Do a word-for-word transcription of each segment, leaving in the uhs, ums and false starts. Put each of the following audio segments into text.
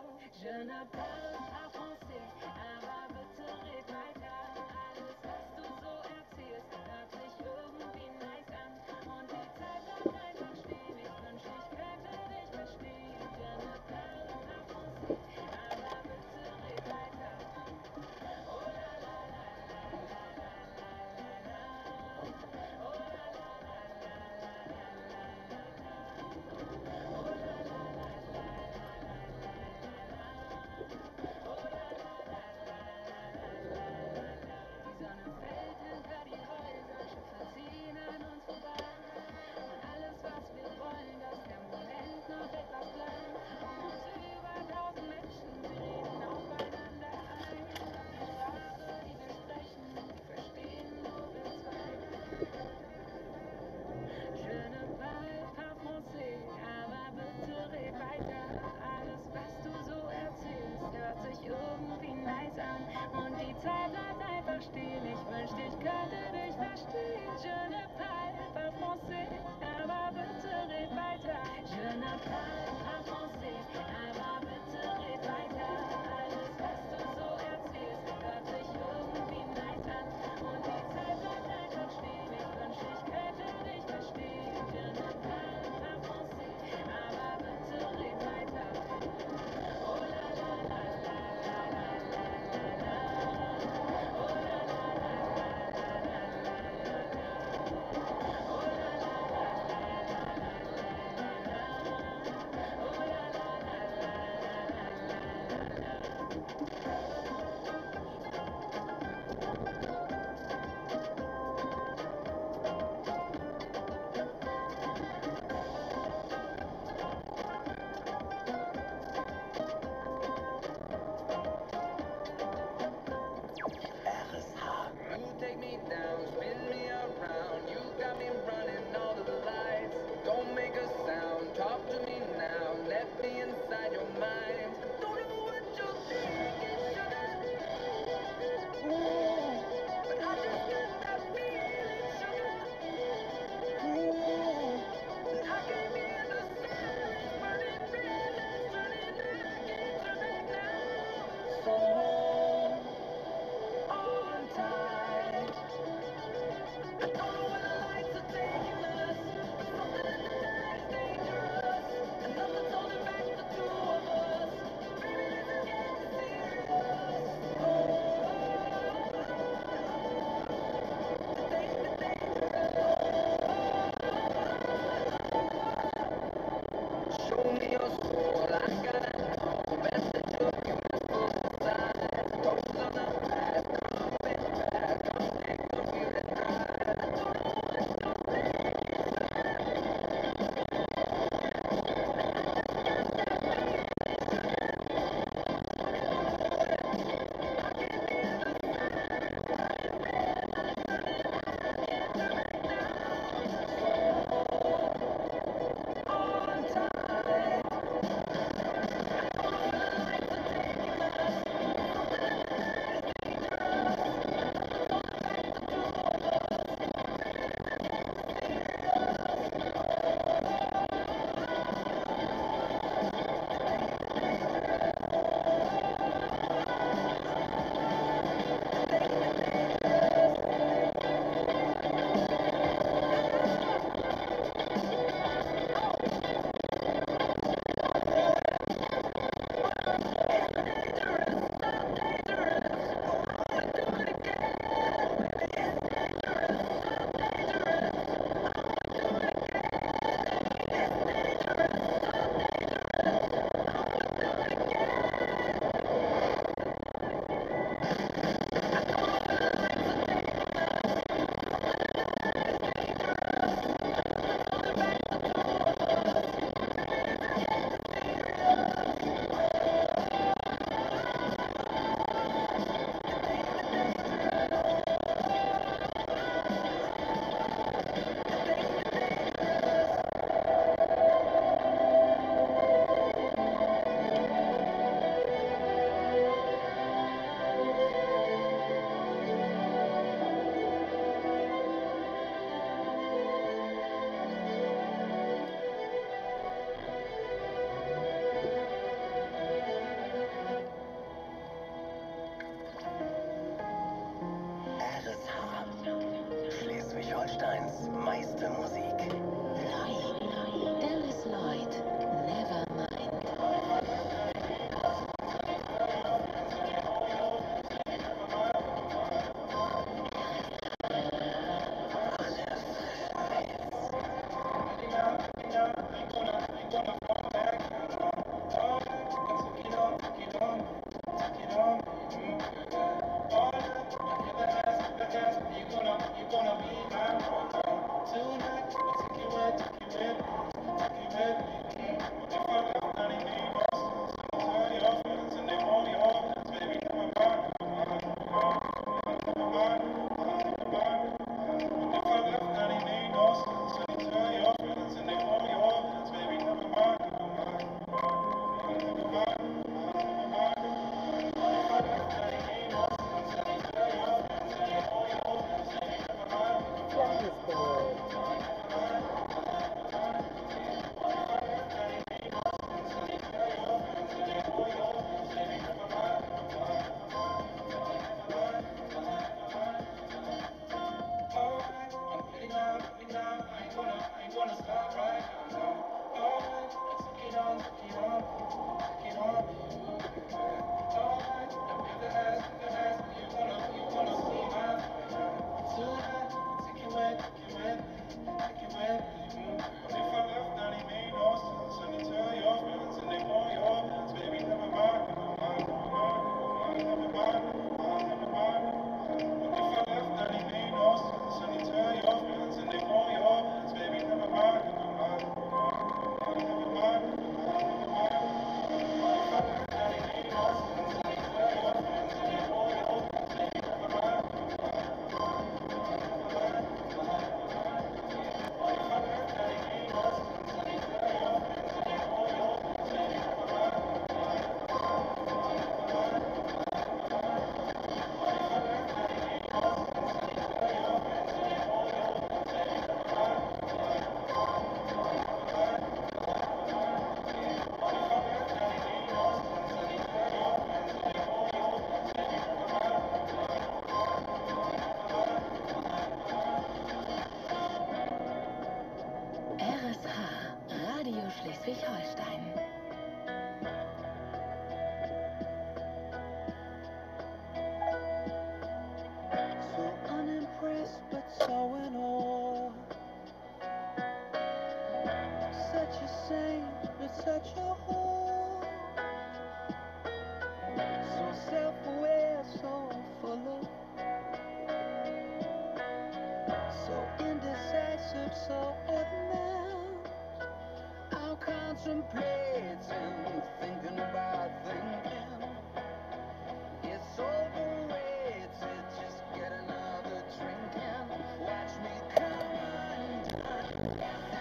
Je ne parle pas français, aber bitte red weiter. Alles, was du so erzählst, hört sich irgendwie nice an. Und die Zeit bleibt einfach stehen. Ich wünschte, ich könnte dich verstehen. Je ne parle pas français, aber bitte red weiter. Oh la la la la la la la la la. Oh la la la la la la la la la. Oh la la la la la la la la. Oh la la la la la la la la la. contemplating, thinking about thinking. It's overrated, just get another drink and watch me come undone.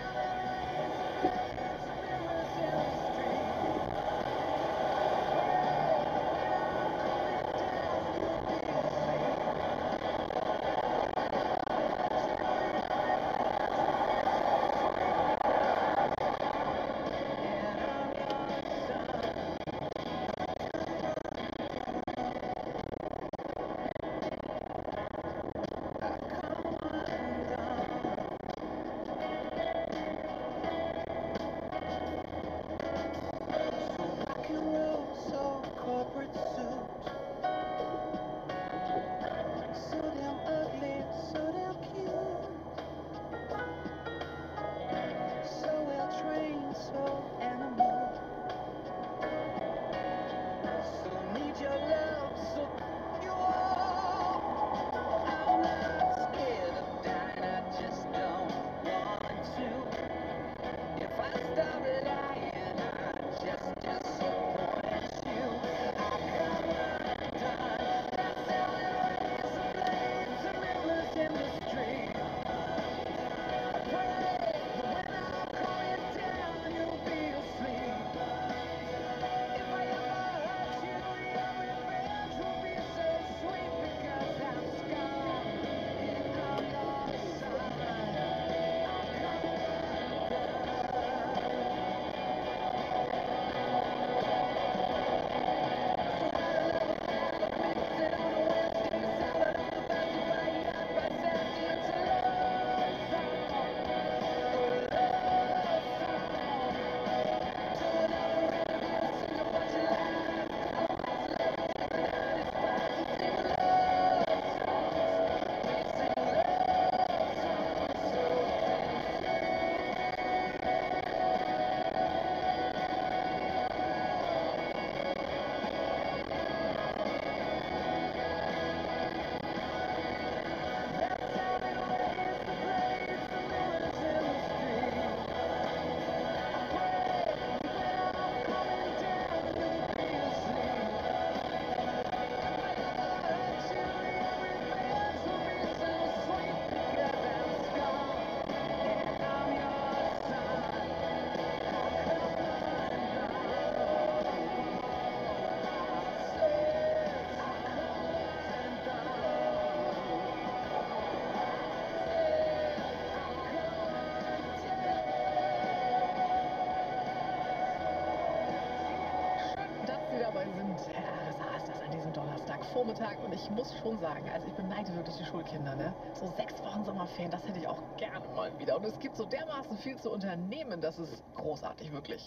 Vormittag und ich muss schon sagen, also ich beneide wirklich die Schulkinder, ne? So sechs Wochen Sommerferien, das hätte ich auch gerne mal wieder. Und es gibt so dermaßen viel zu unternehmen, das ist großartig, wirklich.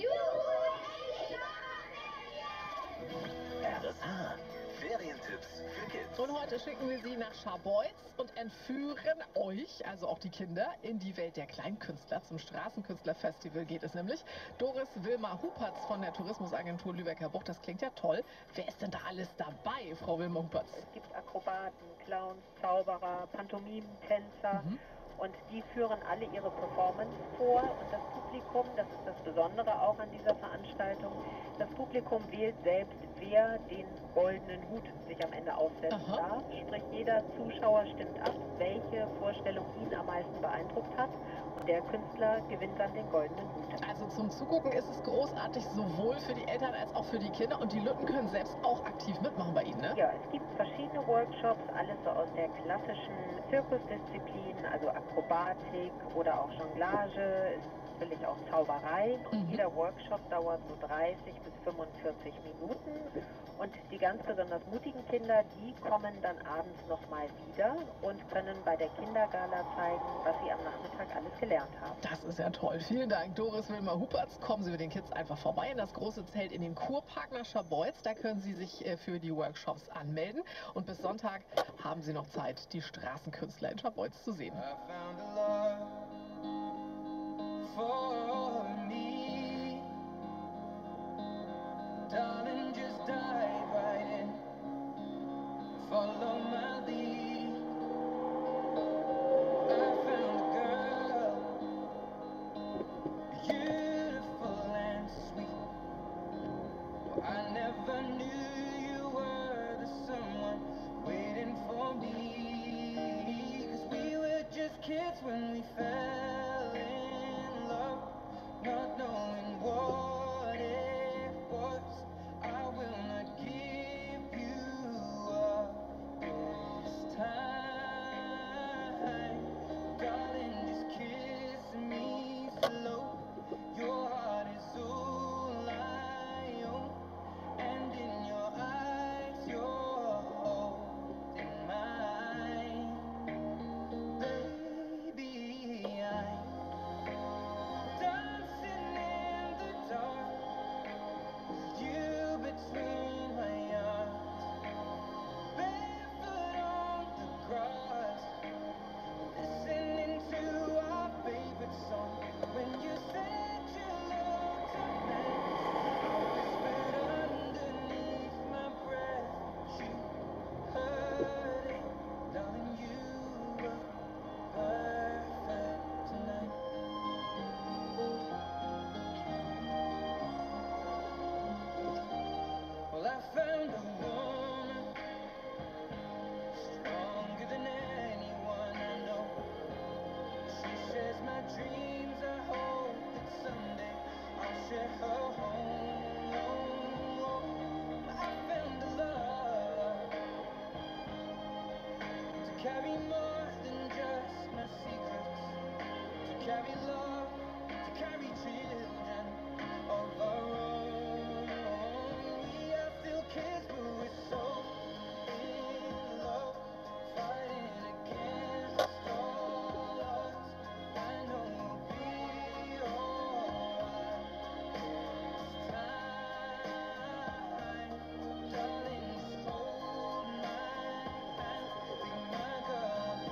R S H, Ferientipps für Kids. Und heute schicken wir Sie nach Scharbeutz und entführen euch, also auch die Kinder, in die Welt der Kleinkünstler. Zum Straßenkünstlerfestival geht es nämlich. Doris Wilma Hupertz von der Tourismusagentur Lübecker Bucht, das klingt ja toll. Wer ist denn da alles dabei, Frau Wilma Hupertz? Es gibt Akrobaten, Clowns, Zauberer, Pantomimen, Tänzer. Mhm. Und die führen alle ihre Performance vor und das Publikum, das ist das Besondere auch an dieser Veranstaltung, das Publikum wählt selbst, wer den goldenen Hut sich am Ende aufsetzen darf. Sprich, jeder Zuschauer stimmt ab, welche Vorstellung ihn am meisten beeindruckt hat und der Künstler gewinnt dann den goldenen Hut. Also zum Zugucken ist es großartig, sowohl für die Eltern als auch für die Kinder und die Lütten können selbst auch aktiv mitmachen bei Ihnen, ne? Ja, es gibt verschiedene Workshops, alles so aus der klassischen Zirkusdisziplin, also Akrobatik oder auch Jonglage, ist natürlich auch Zauberei. Und mhm. jeder Workshop dauert so dreißig bis fünfundvierzig Minuten. Und die ganz besonders mutigen Kinder, die kommen dann abends nochmal wieder und können bei der Kindergala zeigen, was sie am Nachmittag alles gelernt haben. Das ist ja toll. Vielen Dank, Doris Wilma Hupertz. Kommen Sie mit den Kids einfach vorbei in das große Zelt in den Kurpark nach Scharbeutz. Da können Sie sich für die Workshops anmelden. Und bis Sonntag haben Sie noch Zeit, die Straßenkünstler in Scharbeutz zu sehen. Darling, just dive right in. Follow my lead. I found a girl, beautiful and carry more than just my secrets, to carry love, to carry children of our own. We are still kids, but we're so in love, fighting against all odds. I know we'll be alright this time, darling. Just hold my hand, be my girl.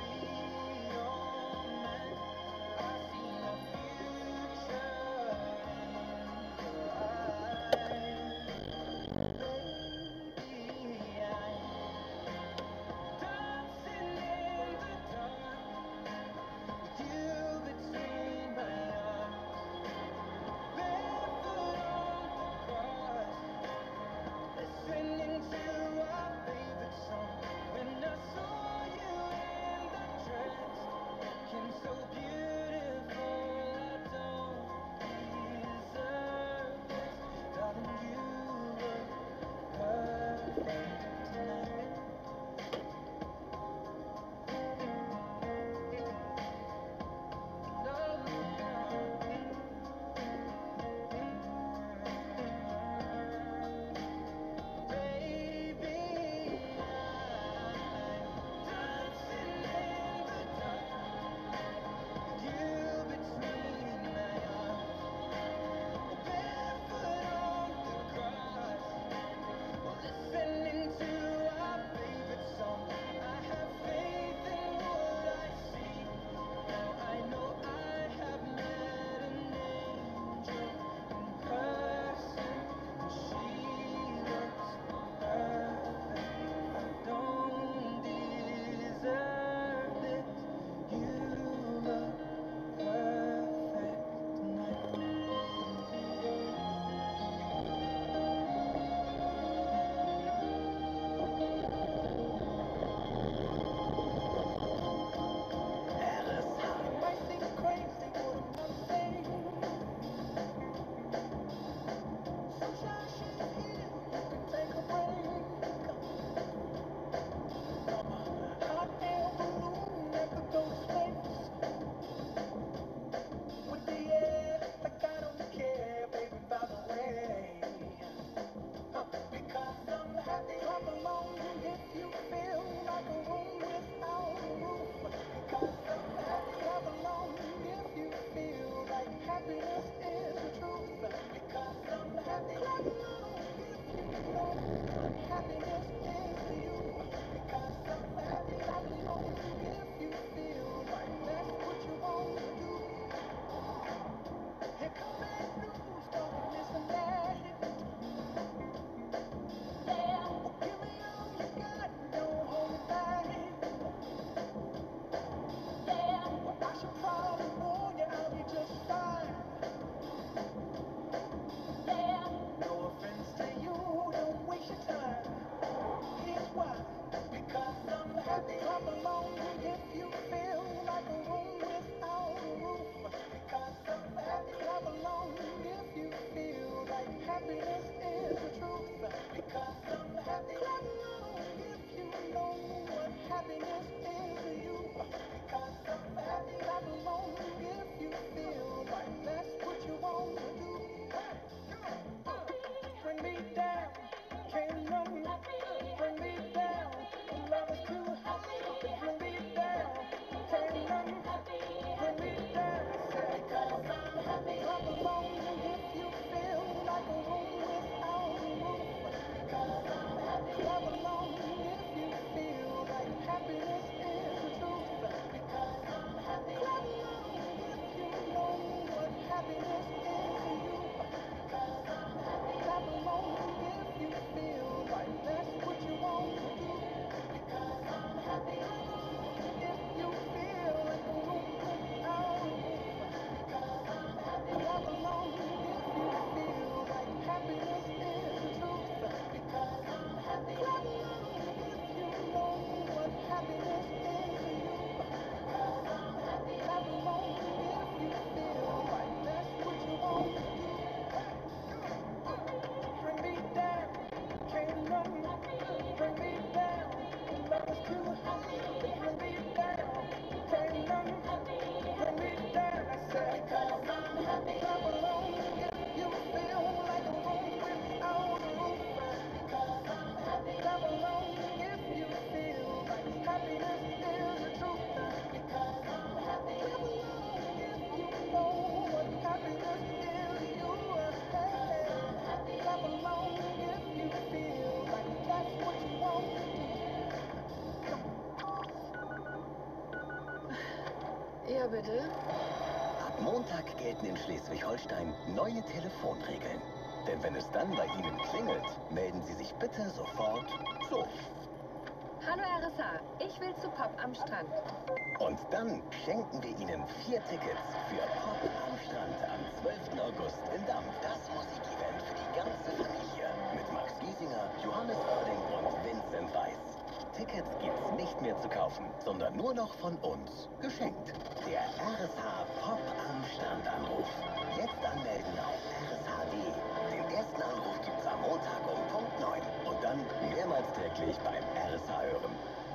wieder bitte? Ab Montag gelten in Schleswig-Holstein neue Telefonregeln. Denn wenn es dann bei Ihnen klingelt, melden Sie sich bitte sofort so. Hallo R S H, ich will zu Pop am Strand. Und dann schenken wir Ihnen vier Tickets für Pop am Strand am zwölften August in Damm. Das Musikevent für die ganze Familie mit Max Giesinger, Johannes Oerding und Vincent Weiss. Tickets gibt's nicht mehr zu kaufen, sondern nur noch von uns geschenkt. Der R S H Pop am Strand Anruf. Jetzt anmelden auf R S H punkt D. Den ersten Anruf gibt's am Montag um Punkt neun und dann mehrmals täglich beim R S H hören.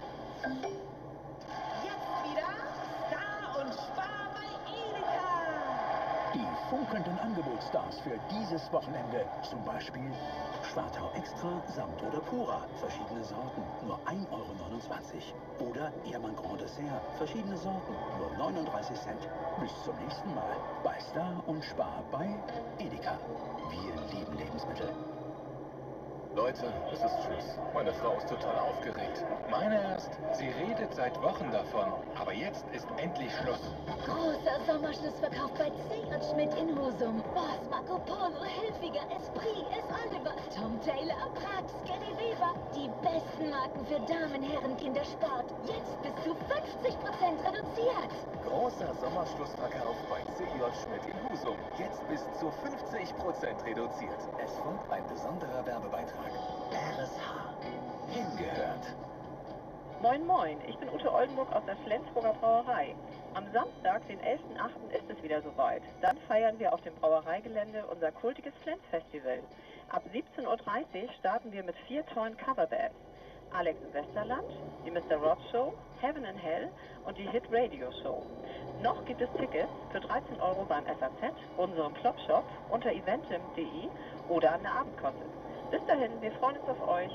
Jetzt wieder Star und Spar bei Edeka. Die funkelnden Angebotsstars für dieses Wochenende. Zum Beispiel Schwartau Extra, Samt oder Pura. Verschiedene Sorten, nur ein Euro neunundzwanzig. Oder Ehrmann Grand Dessert. Verschiedene Sorten, nur neununddreißig Cent. Bis zum nächsten Mal bei Star und Spar bei Edeka. Wir lieben Lebensmittel. Leute, es ist Schluss. Meine Frau ist total aufgeregt. Meine erst. Sie redet seit Wochen davon. Aber jetzt ist endlich Schluss. Großer Sommerschlussverkauf bei C und Schmidt in Husum. Boss, Marco Polo, Hilfiger, Esprit, S. Oliver, Tom Taylor, Prax, Gary Weber. Die besten Marken für Damen, Herren, Kinder, Sport. Jetzt bis zu fünfzig Prozent reduziert. Großer Sommerschlussverkauf bei C J Schmidt in Husum. Jetzt bis zu fünfzig Prozent reduziert. Es folgt ein besonderer Werbebeitrag. R S H. Hingehört. Moin Moin, ich bin Ute Oldenburg aus der Flensburger Brauerei. Am Samstag, den elften achten ist es wieder soweit. Dann feiern wir auf dem Brauereigelände unser kultiges Flens-Festival. Ab siebzehn Uhr dreißig starten wir mit vier tollen Coverbands. Alex im Westerland, die Mister Rod Show, Heaven and Hell und die Hit Radio Show. Noch gibt es Tickets für dreizehn Euro beim S A Z, unserem Flopshop, unter eventim punkt de oder an der Abendkasse. Bis dahin, wir freuen uns auf euch.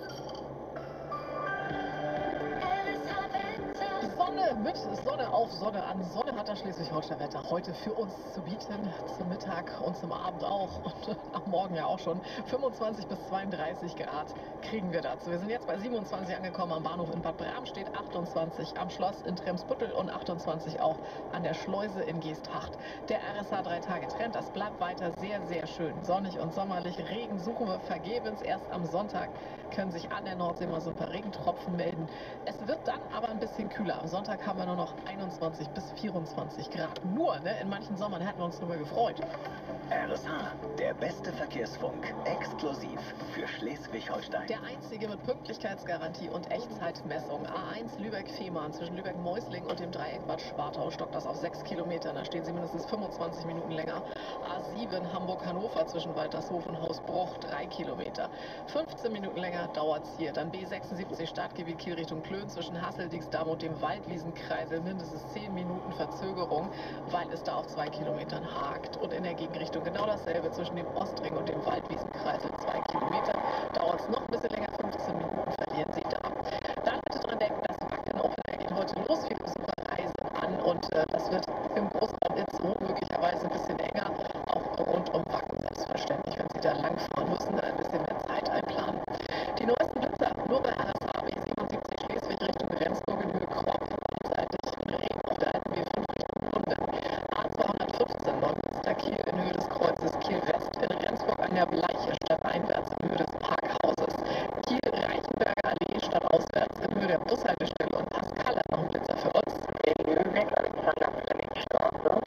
Sonne mit Sonne auf Sonne an. Sonne hat das Schleswig-Holstein-Wetter heute für uns zu bieten. Zum Mittag und zum Abend auch. Und am Morgen ja auch schon. fünfundzwanzig bis zweiunddreißig Grad kriegen wir dazu. Wir sind jetzt bei siebenundzwanzig angekommen am Bahnhof in Bad Bramstedt, achtundzwanzig am Schloss in Tremsbüttel und achtundzwanzig auch an der Schleuse in Geesthacht. Der R S H drei Tage Trend, das bleibt weiter sehr, sehr schön. Sonnig und sommerlich. Regen suchen wir vergebens. Erst am Sonntag können sich an der Nordsee mal so ein paar Regentropfen melden. Es wird dann aber ein bisschen kühler. Am Sonntag haben wir nur noch einundzwanzig bis vierundzwanzig Grad. Nur, ne? In manchen Sommern hätten wir uns darüber gefreut. R S H, der beste Verkehrsfunk, exklusiv für Schleswig-Holstein. Der einzige mit Pünktlichkeitsgarantie und Echtzeitmessung. A eins Lübeck-Fehmarn zwischen Lübeck-Mäusling und dem Dreieck Bad Schwartau stockt das auf sechs Kilometern. Da stehen Sie mindestens fünfundzwanzig Minuten länger. A sieben Hamburg-Hannover zwischen Waltershofen und Hausbruch drei Kilometer. fünfzehn Minuten länger dauert es hier. Dann B sechsundsiebzig Startgebiet Kiel Richtung Klön zwischen Hasseldiegsdamm und dem Waldwiesenkreisel. Mindestens zehn Minuten Verzögerung, weil es da auf zwei Kilometern hakt. Und in der Gegenrichtung genau dasselbe zwischen dem Ostring und dem Waldwiesenkreisel. zwei Kilometer. Dauert es noch ein bisschen länger, fünfzehn Minuten verlieren Sie da. Dann bitte dran denken, das Wacken Open Air geht heute los. Viele Besucher reisen an und äh, das wird im Großraum Itzehoe möglicherweise ein bisschen enger. Auch rund um Wacken selbstverständlich, wenn Sie da langfahren müssen, dann ein bisschen mehr Zeit einplanen. Die neuesten Blitzer nur bei R S H B siebenundsiebzig Schleswig Richtung Flensburg in Höhe Kropp. Seitig im Regen auf der alten B fünf Richtung Lunden. A zweihundertfünfzehn Neumünster Kiel in Höhe des Kreuzes Kiel West. In Rendsburg an der Bleiche stadteinwärts in Höhe des Parkhauses. Kiel Reichenberger Allee stadtauswärts in Höhe der Bushaltestelle und Pascal hat noch einen Blitzer für uns. In Lübeck Alexander Straße.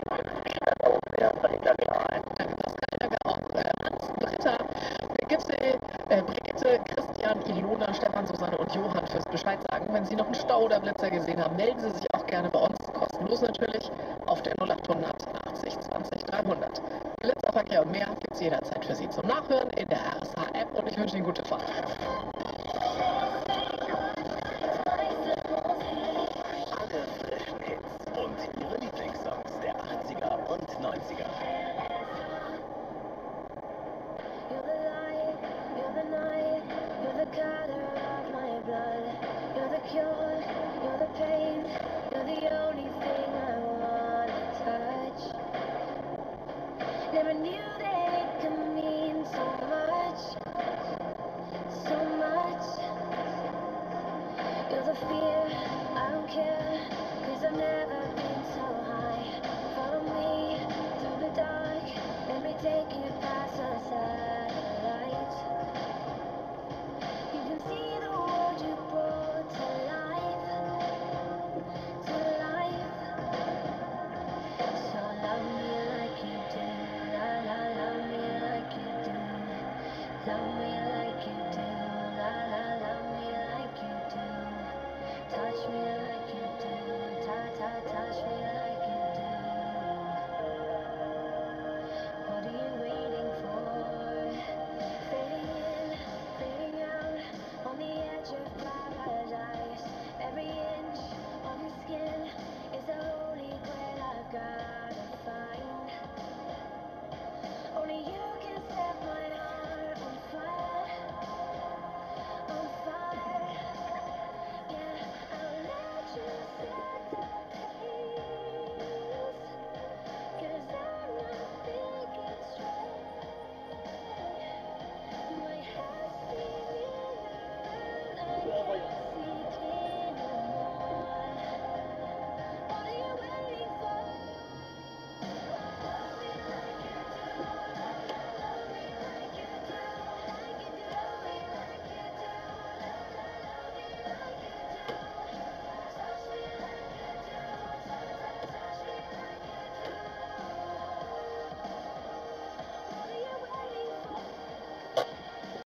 Danke Pascal, danke auch äh, Hans, Britta, Brigitte, äh, Brigitte, Christian, Ilona, Stefan, Susanne und Johann fürs Bescheid sagen. Wenn Sie noch einen Stau oder Blitzer gesehen haben, melden Sie sich auch gerne bei uns, kostenlos natürlich, auf der null achthundert achtzig zwanzig dreihundert. Blitzerverkehr und mehr gibt es jederzeit für Sie zum Nachhören in der R S H-App und ich wünsche Ihnen gute Fahrt. Alle frischen Hits und Ihre Lieblingssongs der achtziger und neunziger. You're the light, you're the night, you're the color of my blood. You're the cure, you're the pain, you're the only thing I wanna touch. Never knew that it could mean so much, so much. You're the fear, I don't care, 'cause I've never been so high. Love me